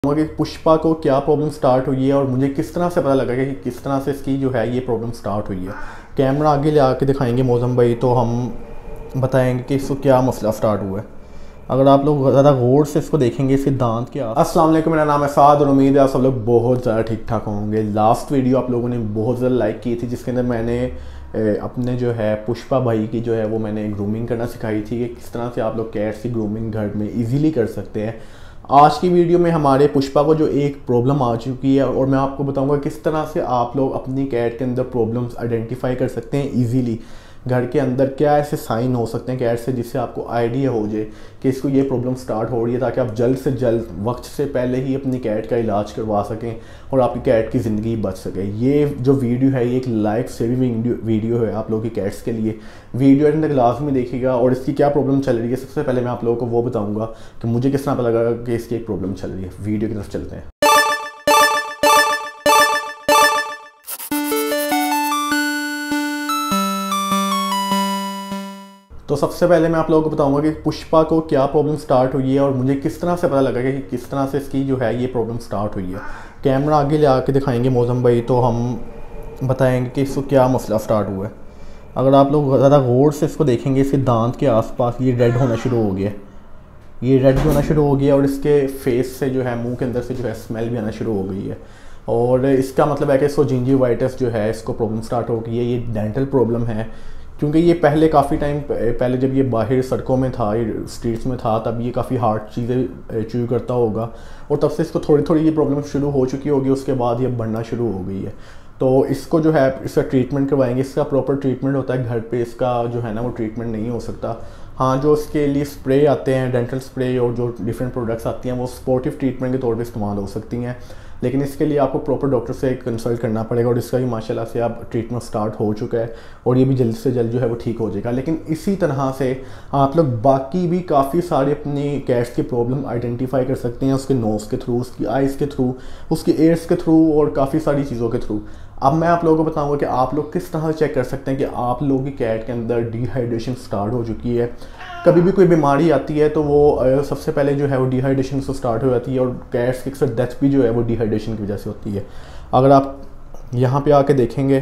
कि पुष्पा को क्या प्रॉब्लम स्टार्ट हुई है और मुझे किस तरह से पता लगा कि किस तरह से इसकी जो है ये प्रॉब्लम स्टार्ट हुई है। कैमरा आगे ले आके दिखाएंगे मौसम भाई, तो हम बताएंगे कि इसको क्या मसला स्टार्ट हुआ है। अगर आप लोग ज़्यादा गौर से इसको देखेंगे, इसके दांत के अस्सलाम वालेकुम, मेरा नाम है साद और उम्मीद है आप सब लोग बहुत ज़्यादा ठीक ठाक होंगे। लास्ट वीडियो आप लोगों ने बहुत ज़्यादा लाइक की थी, जिसके अंदर मैंने अपने जो है पुष्पा भाई की जो है वो मैंने ग्रूमिंग करना सिखाई थी कि किस तरह से आप लोग कैट्स की ग्रूमिंग घर में ईजीली कर सकते हैं। आज की वीडियो में हमारे पुष्पा को जो एक प्रॉब्लम आ चुकी है और मैं आपको बताऊंगा किस तरह से आप लोग अपनी कैट के अंदर प्रॉब्लम्स आइडेंटिफाई कर सकते हैं इजीली। घर के अंदर क्या ऐसे साइन हो सकते हैं कैट से जिससे आपको आइडिया हो जाए कि इसको ये प्रॉब्लम स्टार्ट हो रही है, ताकि आप जल्द से जल्द वक्त से पहले ही अपनी कैट का इलाज करवा सकें और आपकी कैट की ज़िंदगी बच सके। ये जो वीडियो है ये एक लाइफ सेविंग वीडियो है आप लोगों की कैट्स के लिए। वीडियो एंड तक लाजमी देखिएगा और इसकी क्या प्रॉब्लम चल रही है सबसे पहले मैं आप लोगों को वो बताऊँगा कि मुझे किस तरह पता लगा कि इसकी एक प्रॉब्लम चल रही है। वीडियो की तरफ चलते हैं। तो सबसे पहले मैं आप लोगों को बताऊंगा कि पुष्पा को क्या प्रॉब्लम स्टार्ट हुई है और मुझे किस तरह से पता लगा कि किस तरह से इसकी जो है ये प्रॉब्लम स्टार्ट हुई है। कैमरा आगे ले आके दिखाएंगे मौसम भाई, तो हम बताएंगे कि इसको क्या मसला स्टार्ट हुआ है। अगर आप लोग ज़्यादा गौर से इसको देखेंगे, इसके दांत के आसपास ये रेड होना शुरू हो गया, ये रेड होना शुरू हो गया और इसके फेस से जो है मुँह के अंदर से जो है स्मेल भी आना शुरू हो गई है। और इसका मतलब है कि इसको जिंजिवाइटिस जो है इसको प्रॉब्लम स्टार्ट हो गई है। ये डेंटल प्रॉब्लम है, क्योंकि ये पहले काफ़ी टाइम पहले जब ये बाहर सड़कों में था, ये स्ट्रीट्स में था, तब ये काफ़ी हार्ड चीज़ें च्यू करता होगा और तब से इसको थोड़ी थोड़ी ये प्रॉब्लम शुरू हो चुकी होगी। उसके बाद ये बढ़ना शुरू हो गई है। तो इसको जो है इसका ट्रीटमेंट करवाएंगे। इसका प्रॉपर ट्रीटमेंट होता है घर पे, इसका जो है ना वो ट्रीटमेंट नहीं हो सकता। हाँ, जो इसके लिए स्प्रे आते हैं, डेंटल स्प्रे और जो डिफरेंट प्रोडक्ट्स आती हैं वो स्पोर्टिव ट्रीटमेंट के तौर पे इस्तेमाल हो सकती हैं, लेकिन इसके लिए आपको प्रॉपर डॉक्टर से कंसल्ट करना पड़ेगा। और इसका भी माशाल्लाह से अब ट्रीटमेंट स्टार्ट हो चुका है और ये भी जल्द से जल्द जो है वो ठीक हो जाएगा। लेकिन इसी तरह से आप लोग बाकी भी काफ़ी सारी अपनी कैट्स की प्रॉब्लम आइडेंटिफाई कर सकते हैं, उसके नोज़ के थ्रू, उसकी आइज़ के थ्रू, उसकी एयर्स के थ्रू और काफ़ी सारी चीज़ों के थ्रू। अब मैं आप लोगों को बताऊंगा कि आप लोग किस तरह से चेक कर सकते हैं कि आप लोगों की कैट के अंदर डिहाइड्रेशन स्टार्ट हो चुकी है। कभी भी कोई बीमारी आती है तो वो सबसे पहले जो है वो डिहाइड्रेशन से स्टार्ट हो जाती है और कैट्स की अक्सर डेथ भी जो है वो डिहाइड्रेशन की वजह से होती है। अगर आप यहाँ पे आके देखेंगे,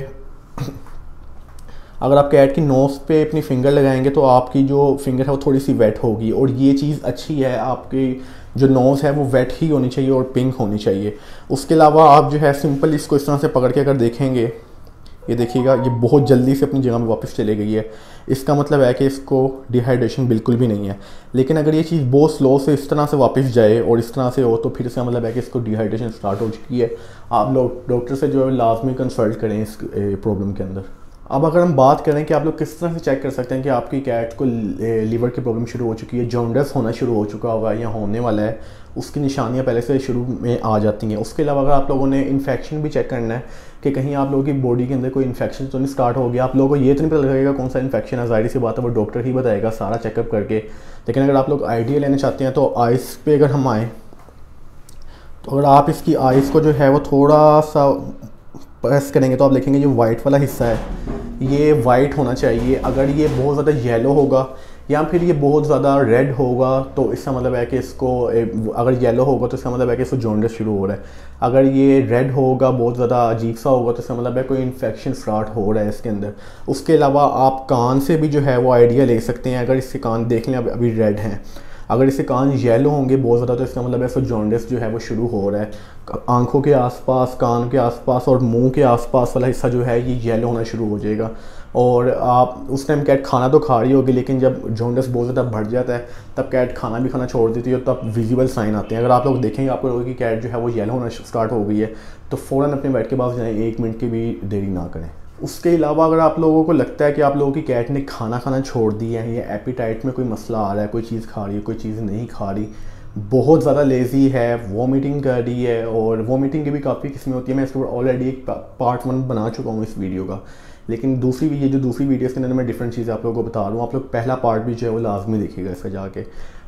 अगर आप कैट की नोज़ पे अपनी फिंगर लगाएंगे तो आपकी जो फिंगर है वो थोड़ी सी वेट होगी और ये चीज़ अच्छी है। आपकी जो नोज़ है वो वेट ही होनी चाहिए और पिंक होनी चाहिए। उसके अलावा आप जो है सिंपल इसको इस तरह से पकड़ के अगर देखेंगे, ये देखिएगा ये बहुत जल्दी से अपनी जगह में वापस चले गई है। इसका मतलब है कि इसको डिहाइड्रेशन बिल्कुल भी नहीं है। लेकिन अगर ये चीज़ बहुत स्लो से इस तरह से वापस जाए और इस तरह से हो तो फिर इसका मतलब है कि इसको डिहाइड्रेशन स्टार्ट हो चुकी है। आप लोग डॉक्टर से जो है लाजमी कंसल्ट करें इस प्रॉब्लम के अंदर। अब अगर हम बात करें कि आप लोग किस तरह से चेक कर सकते हैं कि आपकी कैट को लीवर की प्रॉब्लम शुरू हो चुकी है, जॉन्डिस होना शुरू हो चुका होगा या होने वाला है, उसकी निशानियां पहले से शुरू में आ जाती हैं। उसके अलावा अगर आप लोगों ने इन्फेक्शन भी चेक करना है कि कहीं आप लोगों की बॉडी के अंदर कोई इन्फेक्शन तो नहीं स्टार्ट हो गया। आप लोगों को ये तो नहीं पता लगेगा कौन सा इन्फेक्शन है, ज़ाहिर सी बात है वो डॉक्टर ही बताएगा सारा चेकअप करके। लेकिन अगर आप लोग आइडिया लेना चाहते हैं तो आइज़ पे अगर हम आएँ तो अगर आप इसकी आइज़ को जो है वो थोड़ा सा प्रेस करेंगे तो आप देखेंगे जो वाइट वाला हिस्सा है ये वाइट होना चाहिए। अगर ये बहुत ज़्यादा येलो होगा या फिर ये बहुत ज़्यादा रेड होगा तो इसका मतलब है कि इसको, अगर येलो होगा तो इसका मतलब है कि इसको जॉन्डिस शुरू हो रहा है। अगर ये रेड होगा, बहुत ज़्यादा अजीब सा होगा तो इसका मतलब है कोई इन्फेक्शन स्टार्ट हो रहा है इसके अंदर। उसके अलावा आप कान से भी जो है वो आइडिया ले सकते हैं। अगर इसके कान देख लें अभी रेड हैं, अगर इसके कान येलो होंगे बहुत ज़्यादा तो इसका मतलब है इसको जॉन्डिस जो है वो शुरू हो रहा है। आंखों के आसपास, कान के आसपास और मुंह के आसपास वाला हिस्सा जो है ये येलो होना शुरू हो जाएगा। और आप उस टाइम कैट खाना तो खा रही होगी, लेकिन जब जॉन्डिस बहुत ज़्यादा बढ़ जाता है तब कैट खाना भी खाना छोड़ देती है, तब विजिबल साइन आते हैं। अगर आप लोग देखेंगे आपको लोगों की कैट जो है वो येलो होना स्टार्ट हो गई है तो फ़ौरन अपने बेड के पास जाएँ, 1 मिनट की भी देरी ना करें। उसके अलावा अगर आप लोगों को लगता है कि आप लोगों की कैट ने खाना खाना छोड़ दिया है या एपिटाइट में कोई मसला आ रहा है, कोई चीज़ खा रही है, कोई चीज़ नहीं खा रही, बहुत ज़्यादा लेज़ी है, वॉमिटिंग कर रही है, और वॉमिटिंग की भी काफ़ी किस्में होती है। मैं इसके ऊपर ऑलरेडी एक पार्ट 1 बना चुका हूँ इस वीडियो का, लेकिन दूसरी वीडियोस के अंदर मैं डिफरेंट चीज़ें आप लोगों को बता रहा हूँ। आप लोग पहला पार्ट भी जो है वो लाजमी देखिएगा इसका जाके।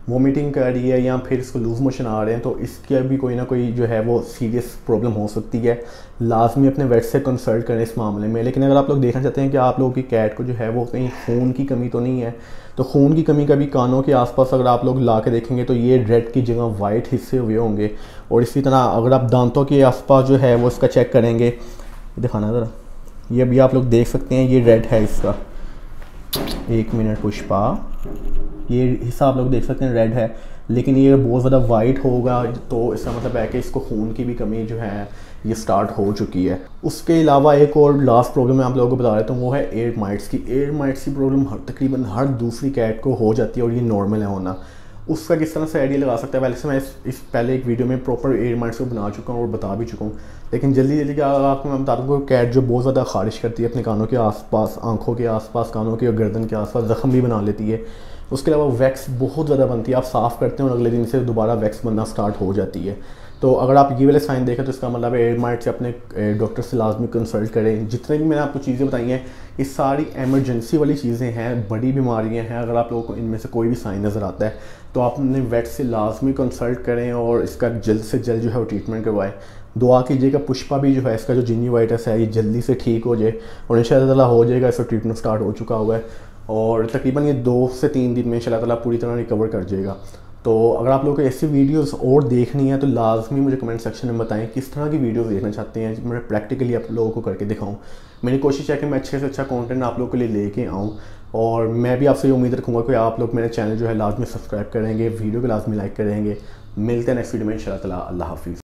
वोमिटिंग कर रही है या फिर इसको लूज़ मोशन आ रहे हैं, तो इसके भी कोई ना कोई जो है वो सीरियस प्रॉब्लम हो सकती है। लाजमी अपने वेट से कंसल्ट करें इस मामले में। लेकिन अगर आप लोग देखना चाहते हैं कि आप लोगों की कैट को जो है वो कहीं खून की कमी तो नहीं है, तो खून की कमी का भी कानों के आसपास अगर आप लोग ला के देखेंगे तो ये रेड की जगह वाइट हिस्से हुए होंगे। और इसी तरह अगर आप दांतों के आसपास जो है वो इसका चेक करेंगे, दिखाना ज़रा, ये भी आप लोग देख सकते हैं, ये रेड है इसका। 1 मिनट पुष्पा, ये हिस्सा आप लोग देख सकते हैं रेड है, लेकिन ये बहुत ज़्यादा वाइट होगा तो इसका मतलब है कि इसको खून की भी कमी जो है ये स्टार्ट हो चुकी है। उसके अलावा एक और लास्ट प्रॉब्लम मैं आप लोगों को बता रहा हूँ, वो है एयर माइट्स की। एयर माइट्स की प्रॉब्लम तकरीबन हर दूसरी कैट को हो जाती है और ये नॉर्मल है होना। उसका किस तरह से आइडिया लगा सकता है, पहले से मैं इस पहले एक वीडियो में प्रॉपर एयर माइट्स को बना चुका हूँ और बता भी चुका हूँ। लेकिन जल्दी क्या आपको मैं बता दूँ, कैट जो बहुत ज़्यादा खारिश करती है अपने कानों के आसपास, आंखों के आसपास, कानों के और गर्दन के आसपास ज़ख्म भी बना लेती है। उसके अलावा वैक्स बहुत ज़्यादा बनती है, आप साफ़ करते हैं और अगले दिन से दोबारा वैक्स बनना स्टार्ट हो जाती है। तो अगर आप ये वाले साइन देखें तो इसका मतलब एयर माइट से अपने डॉक्टर से लाजमी कंसल्ट करें। जितने भी मैंने आपको चीज़ें बताई हैं ये सारी एमरजेंसी वाली चीज़ें हैं, बड़ी बीमारियां हैं। अगर आप लोगों को इनमें से कोई भी साइन नज़र आता है तो आप अपने वेट से लाजमी कंसल्ट करें और इसका जल्द से जल्द जो है वो ट्रीटमेंट करवाएं। दुआ कीजिएगा पुष्पा भी जो है इसका जो जिंजिवाइटिस है ये जल्दी से ठीक हो जाए और इंशाअल्लाह ताला हो जाएगा। इसका ट्रीटमेंट स्टार्ट हो चुका हुआ है और तकरीबन ये 2 से 3 दिन में इंशाअल्लाह ताला पूरी तरह रिकवर कर जाएगा। तो अगर आप लोगों को ऐसी वीडियोस और देखनी है तो लाजमी मुझे कमेंट सेक्शन में बताएं किस तरह की वीडियोस देखना चाहते हैं, मैं प्रैक्टिकली आप लोगों को करके दिखाऊं। मेरी कोशिश है कि मैं अच्छे से अच्छा कंटेंट आप लोगों के लिए लेके आऊं और मैं भी आपसे ये उम्मीद रखूँगा कि आप लोग मेरे चैनल जो है लाजमी सब्सक्राइब करेंगे, वीडियो को लाजमी लाइक करेंगे। मिलते हैं नेक्स्ट वीडियो में इंशाअल्लाह ताला। अल्लाह हाफिज़।